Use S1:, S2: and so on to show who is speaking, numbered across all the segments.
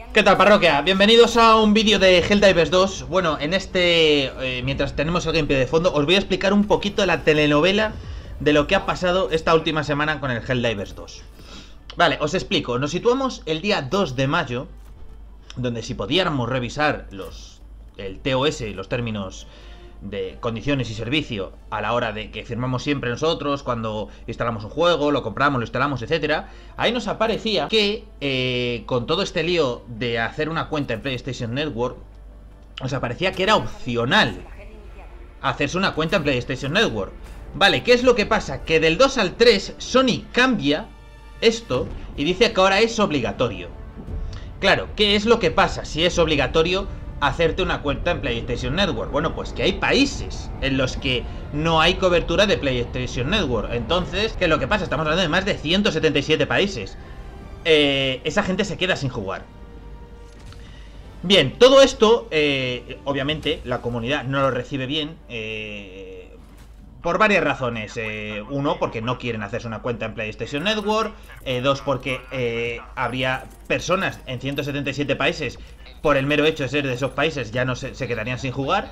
S1: ¿Qué tal, parroquia? Bienvenidos a un vídeo de Helldivers 2. Bueno, en mientras tenemos el gameplay de fondo, os voy a explicar un poquito la telenovela de lo que ha pasado esta última semana con el Helldivers 2. Vale, os explico. Nos situamos el día 2 de mayo, donde si pudiéramos revisar el TOS, los términos de condiciones y servicio a la hora de que firmamos siempre nosotros cuando instalamos un juego, lo compramos, lo instalamos, etcétera. Ahí nos aparecía que con todo este lío de hacer una cuenta en PlayStation Network, nos aparecía que era opcional hacerse una cuenta en PlayStation Network. Vale, ¿qué es lo que pasa? Que del 2 al 3 Sony cambia esto y dice que ahora es obligatorio. Claro, ¿qué es lo que pasa si es obligatorio hacerte una cuenta en PlayStation Network? Bueno, pues que hay países en los que no hay cobertura de PlayStation Network. Entonces, ¿qué es lo que pasa? Estamos hablando de más de 177 países. Esa gente se queda sin jugar. Bien, todo esto, obviamente, la comunidad no lo recibe bien, por varias razones. Uno, porque no quieren hacerse una cuenta en PlayStation Network. Dos, porque habría personas en 177 países, por el mero hecho de ser de esos países, ya no se quedarían sin jugar.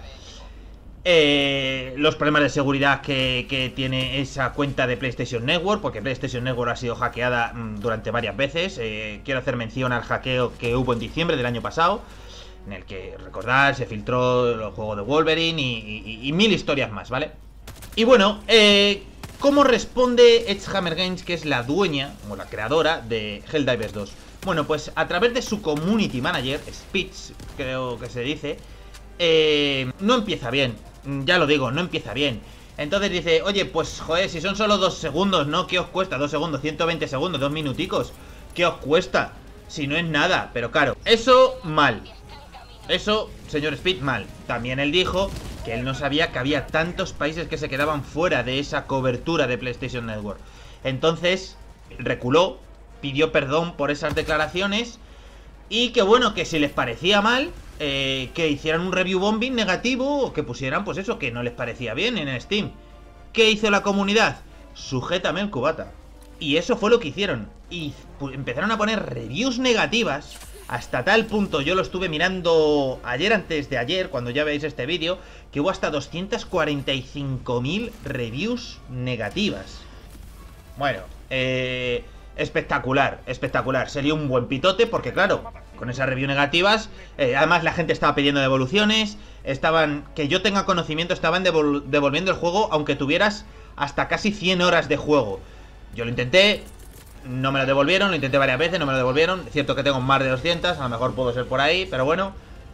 S1: Los problemas de seguridad que tiene esa cuenta de PlayStation Network, porque PlayStation Network ha sido hackeada durante varias veces. Quiero hacer mención al hackeo que hubo en diciembre del año pasado, en el que, recordad, se filtró el juego de Wolverine y mil historias más, ¿vale? Y bueno, ¿cómo responde Edgehammer Games, que es la dueña o la creadora de Helldivers 2? Bueno, pues a través de su community manager, Speech, creo que se dice, no empieza bien. Ya lo digo, no empieza bien. Entonces dice, oye, pues joder, si son solo 2 segundos, ¿no? ¿Qué os cuesta? 2 segundos, 120 segundos, 2 minuticos. ¿Qué os cuesta? Si no es nada. Pero claro, eso mal. Eso, señor Speed, mal. También él dijo que él no sabía que había tantos países que se quedaban fuera de esa cobertura de PlayStation Network. Entonces, reculó, pidió perdón por esas declaraciones. Y que bueno, que si les parecía mal, que hicieran un review bombing negativo, o que pusieran, pues eso, que no les parecía bien en Steam. ¿Qué hizo la comunidad? Sujétame el cubata. Y eso fue lo que hicieron. Y empezaron a poner reviews negativas. Hasta tal punto, yo lo estuve mirando ayer, antes de ayer, cuando ya veis este vídeo, que hubo hasta 245.000 reviews negativas. Bueno, espectacular, espectacular. Sería un buen pitote porque, claro, con esas reviews negativas, además la gente estaba pidiendo devoluciones. Que yo tenga conocimiento, estaban devolviendo el juego aunque tuvieras hasta casi 100 horas de juego. Yo lo intenté, no me lo devolvieron, lo intenté varias veces, no me lo devolvieron. Es cierto que tengo más de 200, a lo mejor puedo ser por ahí, pero bueno,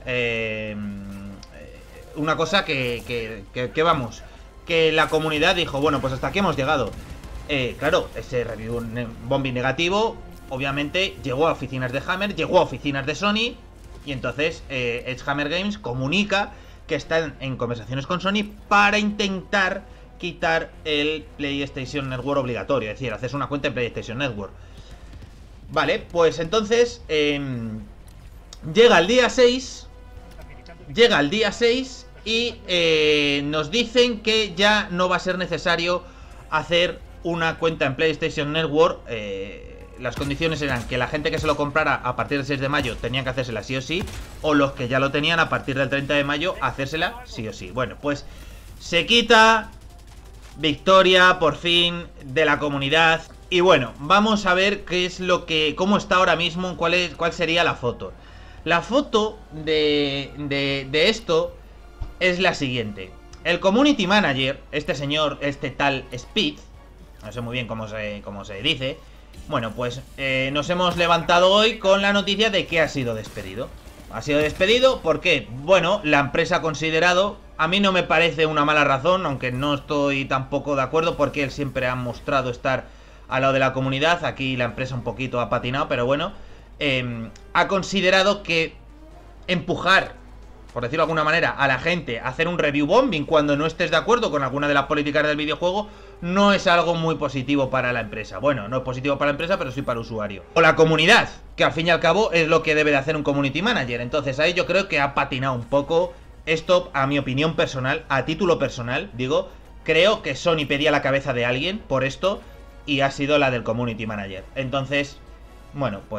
S1: una cosa que vamos, que la comunidad dijo, bueno, pues hasta aquí hemos llegado. Claro, ese review bombing negativo, obviamente, llegó a oficinas de Hammer, llegó a oficinas de Sony. Y entonces Edgehammer Games comunica que están en conversaciones con Sony para intentar quitar el PlayStation Network obligatorio, es decir, hacerse una cuenta en PlayStation Network. Vale, pues entonces llega el día 6. Llega el día 6 y nos dicen que ya no va a ser necesario hacer una cuenta en PlayStation Network. Las condiciones eran que la gente que se lo comprara a partir del 6 de mayo tenían que hacérsela sí o sí, o los que ya lo tenían a partir del 30 de mayo hacérsela sí o sí. Bueno, pues se quita. Victoria, por fin, de la comunidad. Y bueno, vamos a ver qué es cómo está ahora mismo, cuál sería la foto. La foto de esto es la siguiente. El community manager, este señor, este tal Speed, no sé muy bien cómo se dice. Bueno, pues nos hemos levantado hoy con la noticia de que ha sido despedido. Ha sido despedido porque, bueno, la empresa ha considerado, a mí no me parece una mala razón, aunque no estoy tampoco de acuerdo porque él siempre ha mostrado estar al lado de la comunidad. Aquí la empresa un poquito ha patinado, pero bueno, ha considerado que empujar, por decirlo de alguna manera, a la gente a hacer un review bombing cuando no estés de acuerdo con alguna de las políticas del videojuego no es algo muy positivo para la empresa. Bueno, no es positivo para la empresa, pero sí para el usuario. O la comunidad, que al fin y al cabo es lo que debe de hacer un community manager. Entonces ahí yo creo que ha patinado un poco. Esto, a mi opinión personal, a título personal, digo, creo que Sony pedía la cabeza de alguien por esto y ha sido la del community manager. Entonces, bueno, pues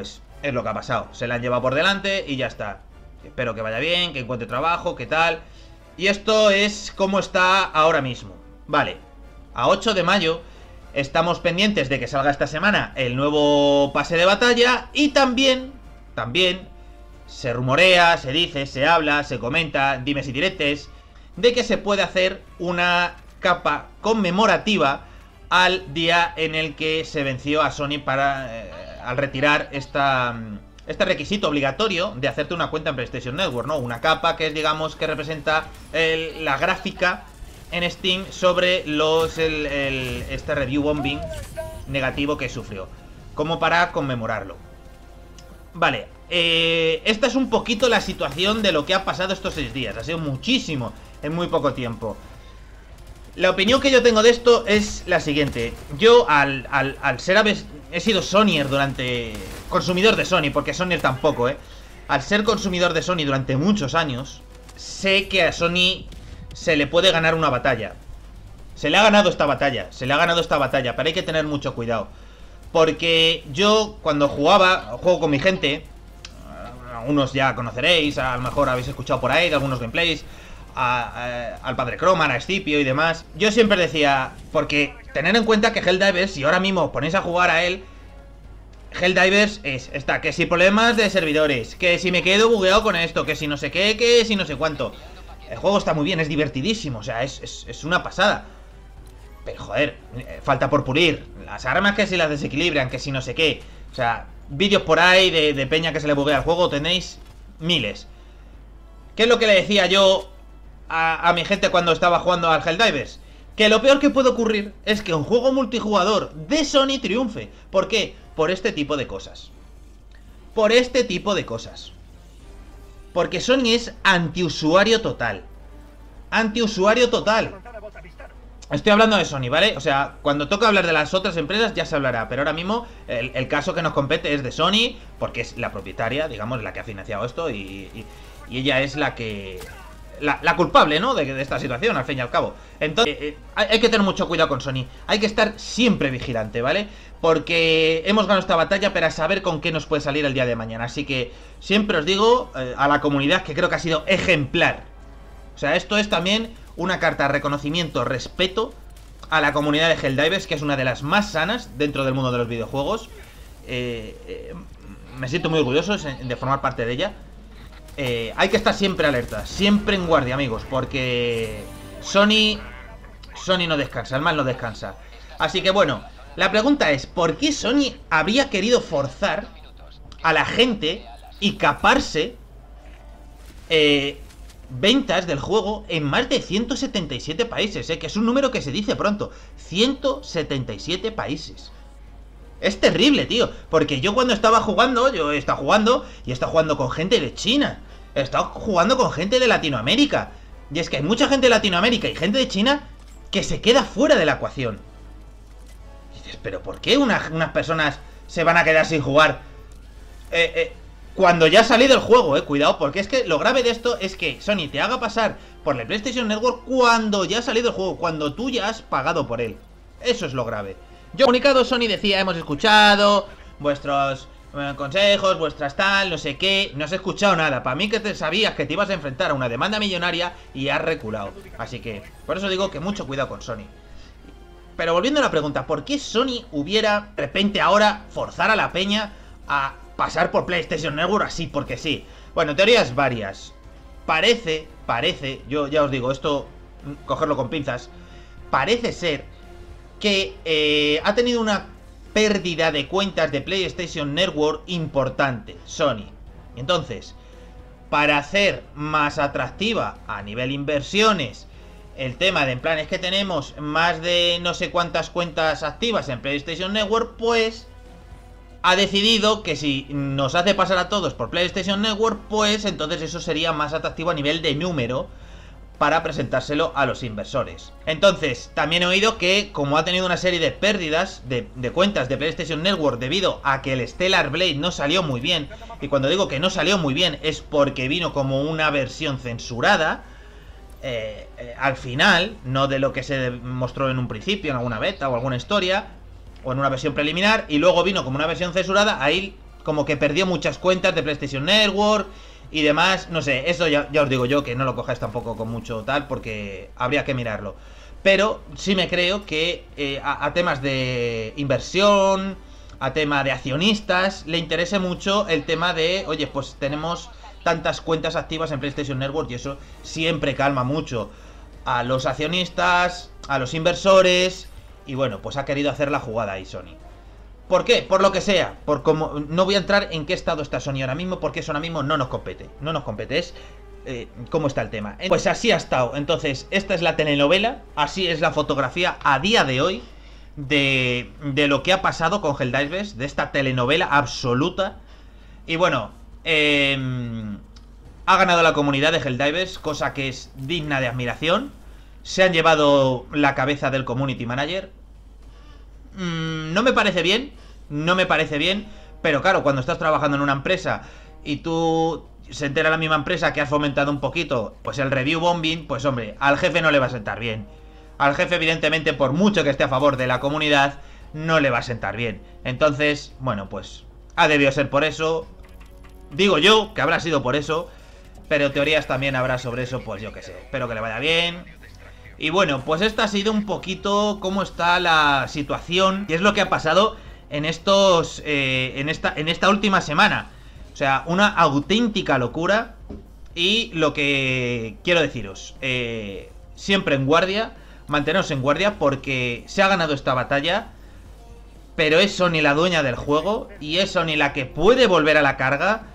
S1: Es lo que ha pasado. Se la han llevado por delante y ya está. Espero que vaya bien, que encuentre trabajo, que tal. Y esto es como está ahora mismo. Vale, a 8 de mayo estamos pendientes de que salga esta semana el nuevo pase de batalla. Y también se rumorea, se dice, se habla, se comenta, dimes y diretes, de que se puede hacer una capa conmemorativa al día en el que se venció a Sony al retirar este requisito obligatorio de hacerte una cuenta en PlayStation Network, ¿no? Una capa que es, digamos, que representa la gráfica en Steam sobre este review bombing negativo que sufrió, como para conmemorarlo. Vale, esta es un poquito la situación de lo que ha pasado estos 6 días. Ha sido muchísimo en muy poco tiempo. La opinión que yo tengo de esto es la siguiente. Yo, al ser he sido Sonyer durante... consumidor de Sony, porque Sonyer tampoco, al ser consumidor de Sony durante muchos años, sé que a Sony se le puede ganar una batalla. Se le ha ganado esta batalla, pero hay que tener mucho cuidado. Porque yo, cuando juego con mi gente, algunos ya conoceréis, a lo mejor habéis escuchado por ahí de algunos gameplays, al Padre Croman, a Scipio y demás. Yo siempre decía, porque tener en cuenta que Helldivers, si ahora mismo os ponéis a jugar a él, Helldivers está que si problemas de servidores, que si me quedo bugueado con esto, que si no sé qué, que si no sé cuánto. El juego está muy bien, es divertidísimo, o sea, es una pasada. Pero joder, falta por pulir. Las armas que si las desequilibran, que si no sé qué. O sea, vídeos por ahí de peña que se le buguea al juego, tenéis miles. ¿Qué es lo que le decía yo a mi gente cuando estaba jugando al Helldivers? Que lo peor que puede ocurrir es que un juego multijugador de Sony triunfe. ¿Por qué? Por este tipo de cosas. Por este tipo de cosas. Porque Sony es antiusuario total. Antiusuario total. Estoy hablando de Sony, ¿vale? O sea, cuando toca hablar de las otras empresas ya se hablará. Pero ahora mismo el caso que nos compete es de Sony, porque es la propietaria, digamos, la que ha financiado esto. Y ella es la que... La culpable, ¿no? De esta situación, al fin y al cabo. Entonces, hay que tener mucho cuidado con Sony. Hay que estar siempre vigilante, ¿vale? Porque hemos ganado esta batalla para saber con qué nos puede salir el día de mañana. Así que siempre os digo a la comunidad que creo que ha sido ejemplar. O sea, esto es también una carta de reconocimiento, respeto a la comunidad de Helldivers, que es una de las más sanas dentro del mundo de los videojuegos. Me siento muy orgulloso de formar parte de ella. Hay que estar siempre alerta, siempre en guardia, amigos, porque Sony no descansa, el mal no descansa. Así que bueno, la pregunta es, ¿por qué Sony habría querido forzar a la gente y caparse ventas del juego en más de 177 países, que es un número que se dice pronto? 177 países. Es terrible, tío, porque yo cuando estaba jugando, yo he estado jugando y he estado jugando con gente de China, he estado jugando con gente de Latinoamérica. Y es que hay mucha gente de Latinoamérica y gente de China que se queda fuera de la ecuación. Y dices, ¿pero por qué unas personas se van a quedar sin jugar cuando ya ha salido el juego? Cuidado, porque es que lo grave de esto es que Sony te haga pasar por la PlayStation Network cuando ya ha salido el juego, cuando tú ya has pagado por él. Eso es lo grave. Yo comunicado, Sony decía, hemos escuchado vuestros consejos, vuestras tal, no sé qué. No has escuchado nada. Para mí que te sabías que te ibas a enfrentar a una demanda millonaria y has reculado. Así que, por eso digo que mucho cuidado con Sony. Pero volviendo a la pregunta, ¿por qué Sony hubiera de repente ahora forzar a la peña a pasar por PlayStation Network así porque sí? Bueno, teorías varias. Parece, yo ya os digo, esto cogerlo con pinzas. Parece ser que ha tenido una pérdida de cuentas de PlayStation Network importante, Sony. Entonces, para hacer más atractiva a nivel inversiones el tema de en plan es que tenemos más de no sé cuántas cuentas activas en PlayStation Network, pues ha decidido que si nos hace pasar a todos por PlayStation Network, pues entonces eso sería más atractivo a nivel de número para presentárselo a los inversores. Entonces, también he oído que como ha tenido una serie de pérdidas de cuentas de PlayStation Network debido a que el Stellar Blade no salió muy bien, y cuando digo que no salió muy bien es porque vino como una versión censurada, al final, no de lo que se mostró en un principio, en alguna beta o alguna historia, o en una versión preliminar, y luego vino como una versión censurada, ahí como que perdió muchas cuentas de PlayStation Network y demás. No sé, eso ya os digo yo, que no lo cojáis tampoco con mucho tal, porque habría que mirarlo. Pero sí me creo que a temas de inversión, a tema de accionistas, le interese mucho el tema de, oye, pues tenemos tantas cuentas activas en PlayStation Network, y eso siempre calma mucho a los accionistas, a los inversores, y bueno, pues ha querido hacer la jugada ahí Sony. ¿Por qué? Por lo que sea, por como no voy a entrar en qué estado está Sony ahora mismo, porque eso ahora mismo no nos compete, es cómo está el tema. Pues así ha estado. Entonces, esta es la telenovela, así es la fotografía a día de hoy de lo que ha pasado con Helldivers, de esta telenovela absoluta. Y bueno, ha ganado la comunidad de Helldivers, cosa que es digna de admiración. Se han llevado la cabeza del community manager. No me parece bien, pero claro, cuando estás trabajando en una empresa y tú se entera la misma empresa que has fomentado un poquito pues el review bombing, pues hombre, al jefe no le va a sentar bien. Al jefe, evidentemente, por mucho que esté a favor de la comunidad, no le va a sentar bien. Entonces, bueno, pues ha debido ser por eso. Digo yo que habrá sido por eso, pero teorías también habrá sobre eso, pues yo qué sé. Espero que le vaya bien. Y bueno, pues esta ha sido un poquito cómo está la situación y es lo que ha pasado en estos en esta última semana. O sea, una auténtica locura. Y lo que quiero deciros, siempre en guardia, manteneros en guardia, porque se ha ganado esta batalla, pero es Sony la dueña del juego y es Sony la que puede volver a la carga.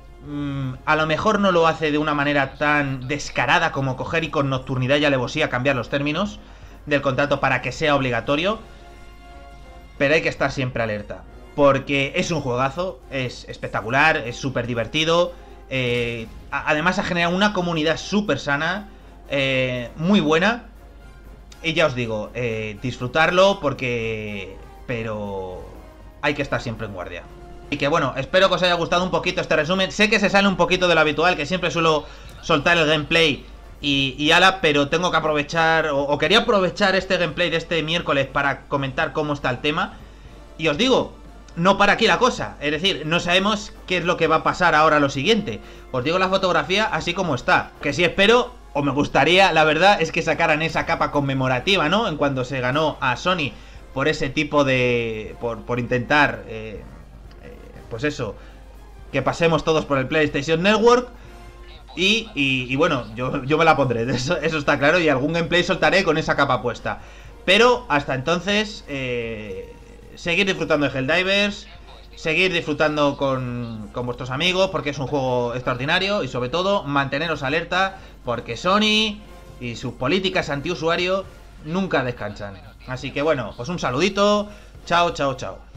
S1: A lo mejor no lo hace de una manera tan descarada como coger y con nocturnidad y alevosía cambiar los términos del contrato para que sea obligatorio, pero hay que estar siempre alerta, porque es un juegazo, es espectacular, es súper divertido. Además ha generado una comunidad súper sana, muy buena. Y ya os digo, disfrutarlo porque... pero hay que estar siempre en guardia. Y que bueno, espero que os haya gustado un poquito este resumen. Sé que se sale un poquito de lo habitual, que siempre suelo soltar el gameplay y ala, pero tengo que aprovechar, o quería aprovechar este gameplay de este miércoles para comentar cómo está el tema. Y os digo, no para aquí la cosa, es decir, no sabemos qué es lo que va a pasar ahora lo siguiente. Os digo la fotografía así como está, que sí espero, o me gustaría, la verdad, es que sacaran esa capa conmemorativa, ¿no? En cuando se ganó a Sony por ese tipo de... por intentar... pues eso, que pasemos todos por el PlayStation Network. Y bueno, yo me la pondré, eso está claro. Y algún gameplay soltaré con esa capa puesta. Pero hasta entonces, seguir disfrutando de Helldivers, seguir disfrutando con vuestros amigos, porque es un juego extraordinario. Y sobre todo, manteneros alerta, porque Sony y sus políticas antiusuario nunca descansan. Así que bueno, pues un saludito. Chao, chao, chao.